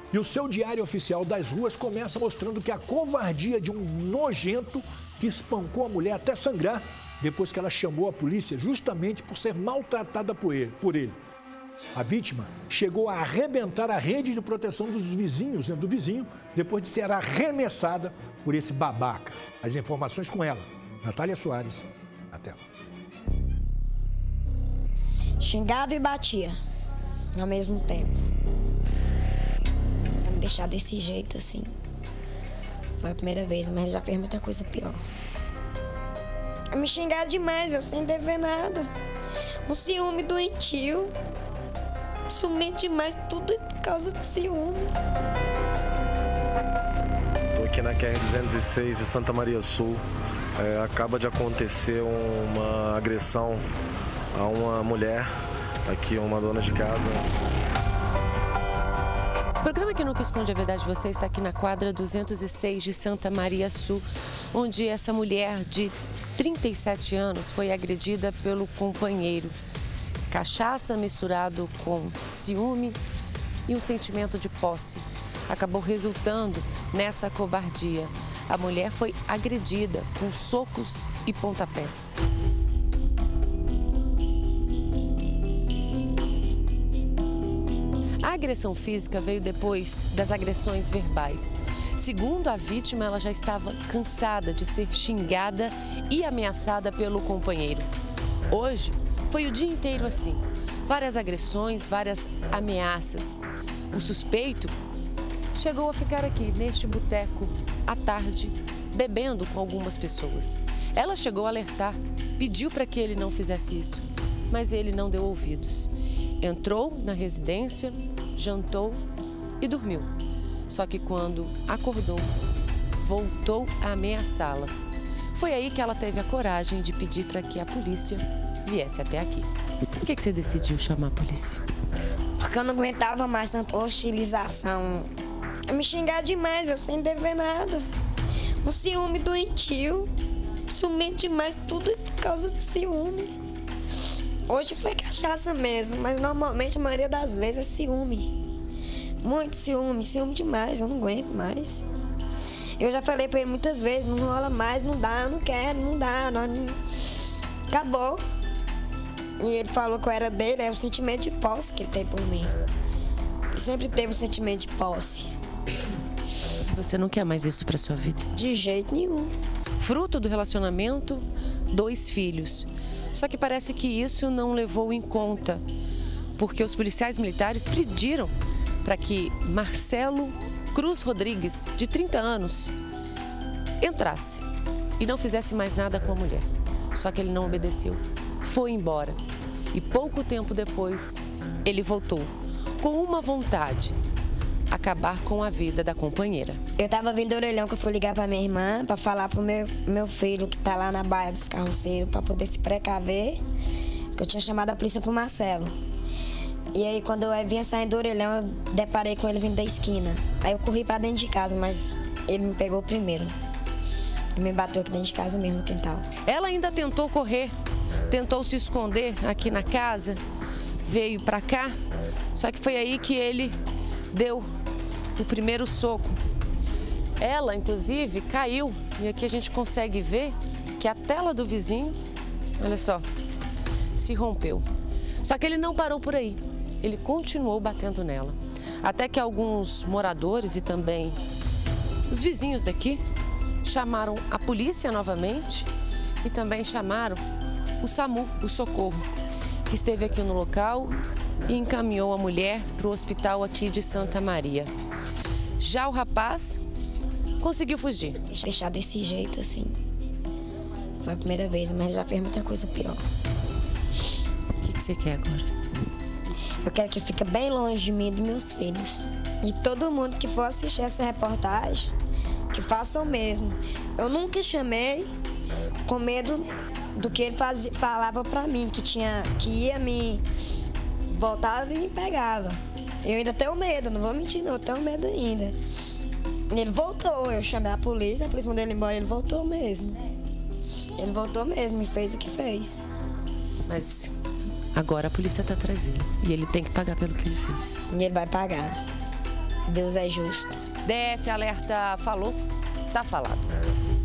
E o seu diário oficial das ruas começa mostrando que a covardia de um nojento que espancou a mulher até sangrar depois que ela chamou a polícia justamente por ser maltratada por ele. A vítima chegou a arrebentar a rede de proteção dos vizinhos, do vizinho, depois de ser arremessada por esse babaca. As informações com ela, Natália Soares, na tela. Xingava e batia ao mesmo tempo. Pra me deixar desse jeito assim. Foi a primeira vez, mas já fez muita coisa pior. Me xingaram demais, eu sem dever nada. Um ciúme doentio. Ciumento demais, tudo por causa de ciúme. Estou aqui na QR-206 de Santa Maria Sul. Acaba de acontecer uma agressão a uma mulher, aqui uma dona de casa. O programa Que Nunca Esconde a Verdade de Você está aqui na quadra 206 de Santa Maria Sul, onde essa mulher de 37 anos foi agredida pelo companheiro. Cachaça misturado com ciúme e um sentimento de posse acabou resultando nessa covardia. A mulher foi agredida com socos e pontapés. A agressão física veio depois das agressões verbais. Segundo a vítima, ela já estava cansada de ser xingada e ameaçada pelo companheiro. Hoje foi o dia inteiro assim. Várias agressões, várias ameaças. O suspeito chegou a ficar aqui neste boteco à tarde, bebendo com algumas pessoas. Ela chegou a alertar, pediu para que ele não fizesse isso, mas ele não deu ouvidos. Entrou na residência, jantou e dormiu. Só que quando acordou, voltou a ameaçá-la. Foi aí que ela teve a coragem de pedir para que a polícia viesse até aqui. Por que você decidiu chamar a polícia? Porque eu não aguentava mais tanta hostilização. Me xingar demais, eu sem dever nada. Um ciúme doentio. Ciumento demais, tudo por causa de ciúme. Hoje foi cachaça mesmo, mas normalmente a maioria das vezes é ciúme. Muito ciúme, ciúme demais, eu não aguento mais. Eu já falei pra ele muitas vezes, não rola mais, não dá, não quero, não dá, não... Acabou. E ele falou que eu era dele, é o sentimento de posse que ele tem por mim. Ele sempre teve o sentimento de posse. Você não quer mais isso pra sua vida? De jeito nenhum. Fruto do relacionamento, 2 filhos. Só que parece que isso não levou em conta, porque os policiais militares pediram para que Marcelo Cruz Rodrigues, de 30 anos, entrasse e não fizesse mais nada com a mulher. Só que ele não obedeceu, foi embora. E pouco tempo depois, ele voltou com uma vontade: acabar com a vida da companheira. Eu tava vindo do orelhão, que eu fui ligar pra minha irmã pra falar pro meu filho que tá lá na Baía dos Carroceiros pra poder se precaver, que eu tinha chamado a polícia pro Marcelo. E aí quando eu vinha saindo do orelhão, eu deparei com ele vindo da esquina. Aí eu corri pra dentro de casa, mas ele me pegou primeiro. E me bateu aqui dentro de casa mesmo, no quintal. Ela ainda tentou correr, tentou se esconder aqui na casa, veio pra cá, só que foi aí que ele deu o primeiro soco. Ela, inclusive, caiu. E aqui a gente consegue ver que a tela do vizinho, olha só, se rompeu. Só que ele não parou por aí. Ele continuou batendo nela. Até que alguns moradores e também os vizinhos daqui chamaram a polícia novamente e também chamaram o SAMU, o socorro, que esteve aqui no local e encaminhou a mulher para o hospital aqui de Santa Maria. Já o rapaz conseguiu fugir. Deixar desse jeito assim. Foi a primeira vez, mas já fez muita coisa pior. O que você quer agora? Eu quero que fique bem longe de mim e dos meus filhos. E todo mundo que for assistir essa reportagem, que faça o mesmo. Eu nunca chamei com medo do que ele falava pra mim, que ia me... voltava e me pegava. Eu ainda tenho medo, não vou mentir não, eu tenho medo ainda. Ele voltou, eu chamei a polícia mandou ele embora, ele voltou mesmo. Ele voltou mesmo e fez o que fez. Mas agora a polícia tá atrás dele e ele tem que pagar pelo que ele fez. E ele vai pagar. Deus é justo. DF Alerta falou, tá falado.